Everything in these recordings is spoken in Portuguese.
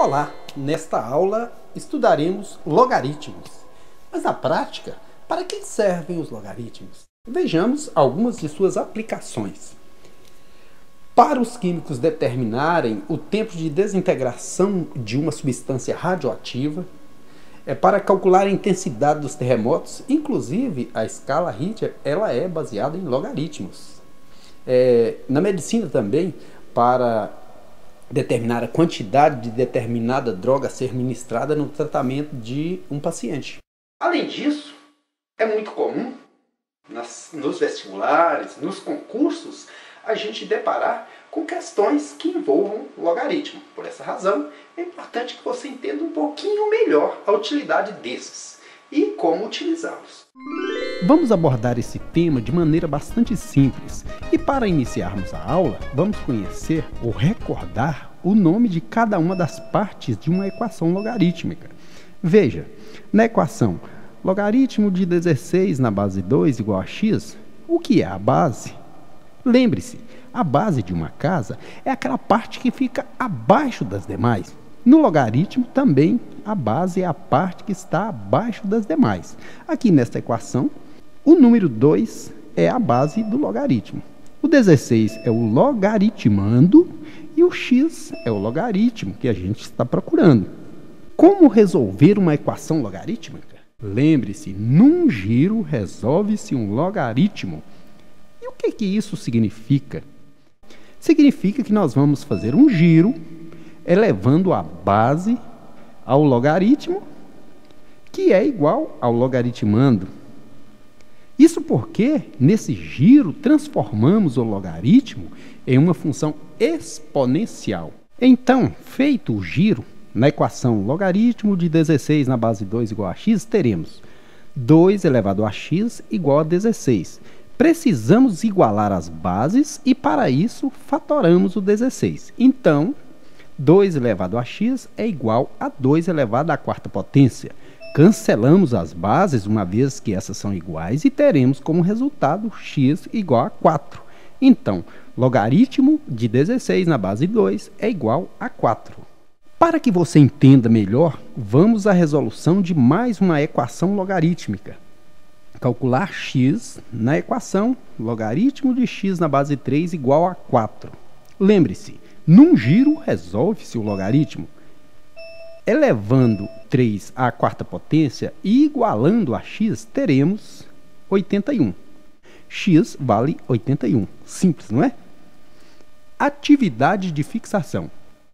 Olá! Nesta aula estudaremos logaritmos. Mas na prática, para que servem os logaritmos? Vejamos algumas de suas aplicações. Para os químicos determinarem o tempo de desintegração de uma substância radioativa, para calcular a intensidade dos terremotos, inclusive a escala Richter, ela é baseada em logaritmos. Na medicina também, para determinar a quantidade de determinada droga a ser ministrada no tratamento de um paciente. Além disso, é muito comum nos vestibulares, nos concursos, a gente deparar com questões que envolvam logaritmo. Por essa razão, é importante que você entenda um pouquinho melhor a utilidade desses e como utilizá-los. Vamos abordar esse tema de maneira bastante simples e para iniciarmos a aula, vamos conhecer ou recordar o nome de cada uma das partes de uma equação logarítmica. Veja, na equação logaritmo de 16 na base 2 igual a x, o que é a base? Lembre-se, a base de uma casa é aquela parte que fica abaixo das demais. No logaritmo também a base é a parte que está abaixo das demais. Aqui nesta equação, o número 2 é a base do logaritmo. O 16 é o logaritmando e o x é o logaritmo que a gente está procurando. Como resolver uma equação logarítmica? Lembre-se, num giro resolve-se um logaritmo. E o que isso significa? Significa que nós vamos fazer um giro elevando a base ao logaritmo, que é igual ao logaritmando. Isso porque, nesse giro, transformamos o logaritmo em uma função exponencial. Então, feito o giro, na equação logaritmo de 16 na base 2 igual a x, teremos 2 elevado a x igual a 16. Precisamos igualar as bases e, para isso, fatoramos o 16. Então, 2 elevado a x é igual a 2 elevado à quarta potência. Cancelamos as bases, uma vez que essas são iguais, e teremos como resultado x igual a 4. Então, logaritmo de 16 na base 2 é igual a 4. Para que você entenda melhor, vamos à resolução de mais uma equação logarítmica. Calcular x na equação logaritmo de x na base 3 igual a 4. Lembre-se, num giro resolve-se o logaritmo. Elevando 3 à quarta potência e igualando a x, teremos 81. X vale 81. Simples, não é? Atividade de fixação.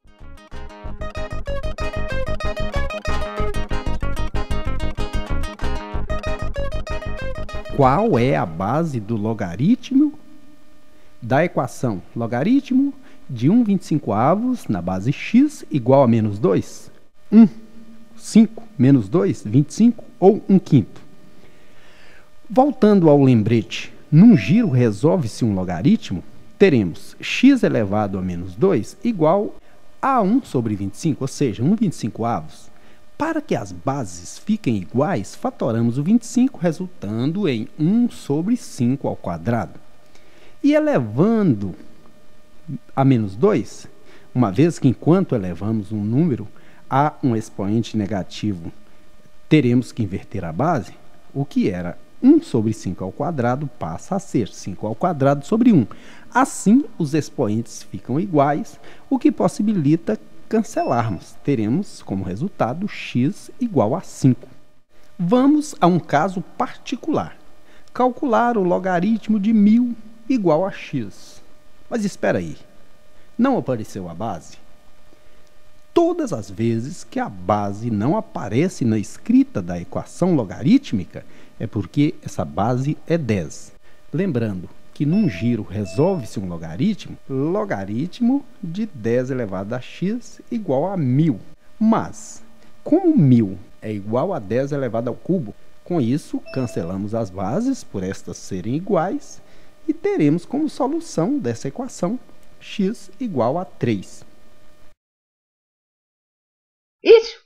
Qual é a base do logaritmo da equação logaritmo de 1/25 na base x igual a menos 2? 1, 5, menos 2, 25 ou 1/5? Voltando ao lembrete, num giro resolve-se um logaritmo, teremos x elevado a menos 2 igual a 1 sobre 25, ou seja, 1/25. Para que as bases fiquem iguais, fatoramos o 25, resultando em 1 sobre 5 ao quadrado. E elevando a menos 2, uma vez que enquanto elevamos um número a um expoente negativo, teremos que inverter a base, o que era 1 sobre 5 ao quadrado passa a ser 5 ao quadrado sobre 1. Assim, os expoentes ficam iguais, o que possibilita cancelarmos. Teremos como resultado x igual a 5. Vamos a um caso particular. Calcular o logaritmo de 1000 igual a x. Mas espera aí, não apareceu a base? Todas as vezes que a base não aparece na escrita da equação logarítmica, é porque essa base é 10. Lembrando que num giro resolve-se um logaritmo de 10 elevado a x igual a 1000. Mas, como 1000 é igual a 10 elevado ao cubo, com isso cancelamos as bases por estas serem iguais e teremos como solução dessa equação x igual a 3. Isso!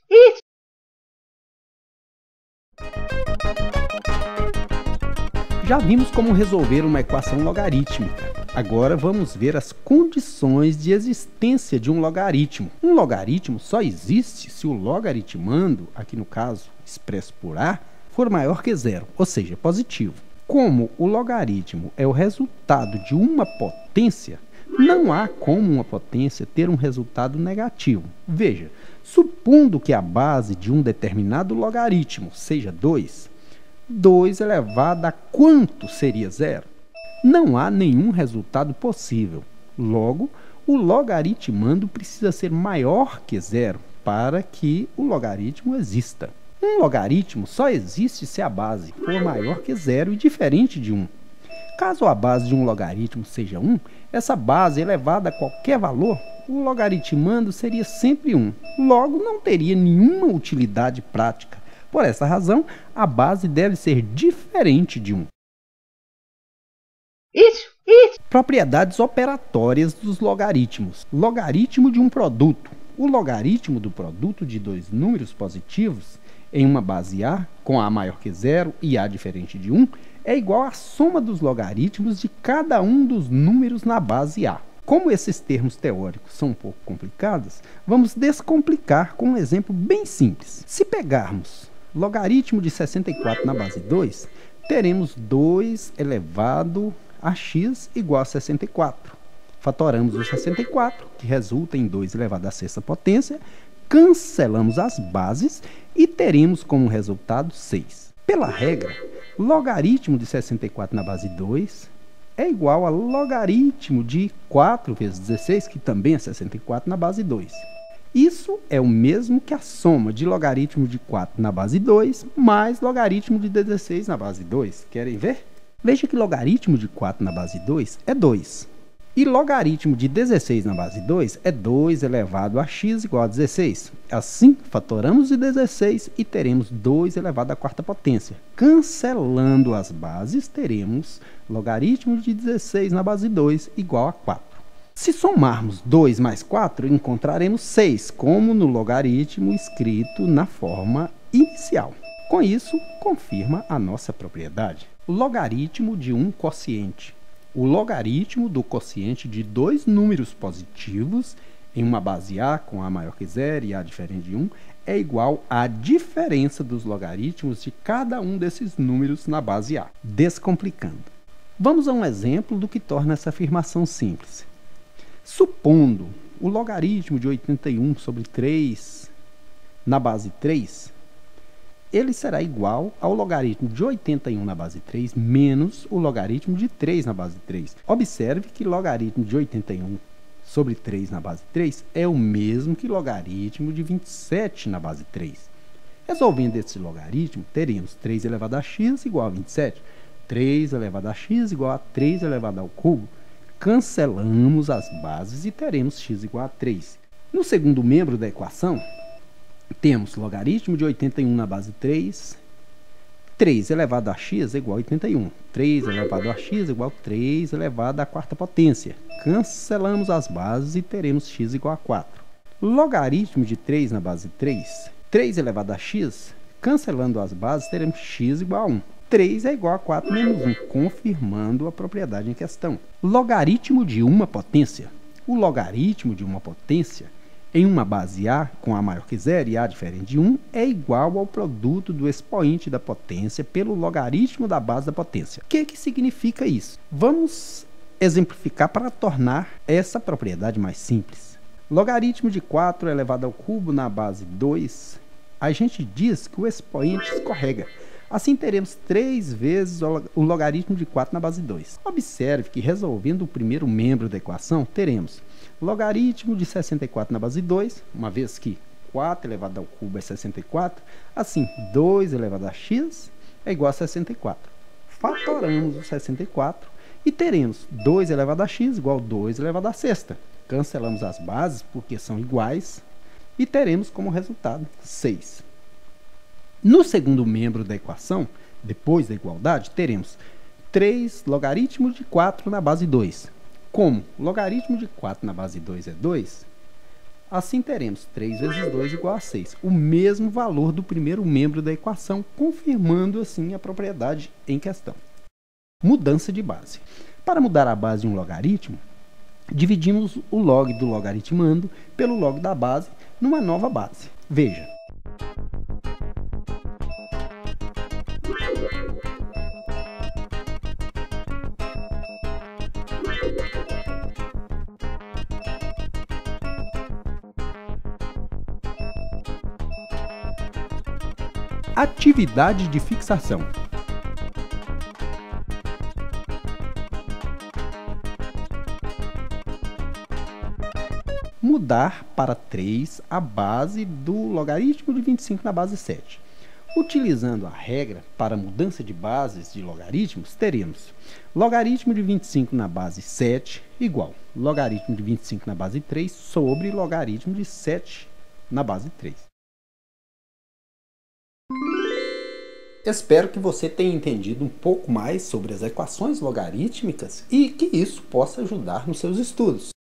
Já vimos como resolver uma equação logarítmica. Agora vamos ver as condições de existência de um logaritmo. Um logaritmo só existe se o logaritmando, aqui no caso expresso por A, for maior que zero, ou seja, positivo. Como o logaritmo é o resultado de uma potência, não há como uma potência ter um resultado negativo. Veja, supondo que a base de um determinado logaritmo seja 2, 2 elevado a quanto seria zero? Não há nenhum resultado possível. Logo, o logaritmando precisa ser maior que zero para que o logaritmo exista. Um logaritmo só existe se a base for maior que zero e diferente de 1. Caso a base de um logaritmo seja 1, essa base elevada a qualquer valor, o logaritmando seria sempre 1. Logo, não teria nenhuma utilidade prática. Por essa razão, a base deve ser diferente de 1. Propriedades operatórias dos logaritmos. Logaritmo de um produto. O logaritmo do produto de dois números positivos em uma base A, com A maior que zero e A diferente de 1, é igual à soma dos logaritmos de cada um dos números na base A. Como esses termos teóricos são um pouco complicados, vamos descomplicar com um exemplo bem simples. Se pegarmos logaritmo de 64 na base 2, teremos 2 elevado a x igual a 64. Fatoramos o 64, que resulta em 2 elevado à sexta potência, cancelamos as bases e teremos como resultado 6. Pela regra, logaritmo de 64 na base 2 é igual a logaritmo de 4 vezes 16, que também é 64, na base 2. Isso é o mesmo que a soma de logaritmo de 4 na base 2 mais logaritmo de 16 na base 2. Querem ver? Veja que logaritmo de 4 na base 2 é 2. E logaritmo de 16 na base 2 é 2 elevado a x igual a 16. Assim, fatoramos de 16 e teremos 2 elevado à quarta potência. Cancelando as bases, teremos logaritmo de 16 na base 2 igual a 4. Se somarmos 2 mais 4, encontraremos 6, como no logaritmo escrito na forma inicial. Com isso, confirma a nossa propriedade. Logaritmo de um quociente. O logaritmo do quociente de dois números positivos em uma base A com A maior que zero e A diferente de 1 é igual à diferença dos logaritmos de cada um desses números na base A. Descomplicando. Vamos a um exemplo do que torna essa afirmação simples. Supondo o logaritmo de 81 sobre 3 na base 3, ele será igual ao logaritmo de 81 na base 3 menos o logaritmo de 3 na base 3. Observe que logaritmo de 81 sobre 3 na base 3 é o mesmo que logaritmo de 27 na base 3. Resolvendo esse logaritmo, teremos 3 elevado a x igual a 27. 3 elevado a x igual a 3 elevado ao cubo. Cancelamos as bases e teremos x igual a 3. No segundo membro da equação, temos logaritmo de 81 na base 3, 3 elevado a x é igual a 81. 3 elevado a x é igual a 3 elevado à quarta potência. Cancelamos as bases e teremos x igual a 4. Logaritmo de 3 na base 3, 3 elevado a x, cancelando as bases, teremos x igual a 1. 3 é igual a 4 menos 1, confirmando a propriedade em questão. Logaritmo de uma potência. O logaritmo de uma potência em uma base A com A maior que zero e A diferente de 1 é igual ao produto do expoente da potência pelo logaritmo da base da potência. O que significa isso? Vamos exemplificar para tornar essa propriedade mais simples. Logaritmo de 4 elevado ao cubo na base 2, a gente diz que o expoente escorrega. Assim, teremos 3 vezes o logaritmo de 4 na base 2. Observe que, resolvendo o primeiro membro da equação, teremos logaritmo de 64 na base 2, uma vez que 4 elevado ao cubo é 64, assim, 2 elevado a x é igual a 64. Fatoramos o 64 e teremos 2 elevado a x igual a 2 elevado a sexta. Cancelamos as bases porque são iguais e teremos como resultado 6. No segundo membro da equação, depois da igualdade, teremos 3 logaritmo de 4 na base 2. Como logaritmo de 4 na base 2 é 2, assim teremos 3 vezes 2 igual a 6, o mesmo valor do primeiro membro da equação, confirmando assim a propriedade em questão. Mudança de base. Para mudar a base de um logaritmo, dividimos o log do logaritmando pelo log da base numa nova base. Veja. Atividade de fixação. Mudar para 3 a base do logaritmo de 25 na base 7. Utilizando a regra para mudança de bases de logaritmos, teremos logaritmo de 25 na base 7 igual logaritmo de 25 na base 3 sobre logaritmo de 7 na base 3. Espero que você tenha entendido um pouco mais sobre as equações logarítmicas e que isso possa ajudar nos seus estudos.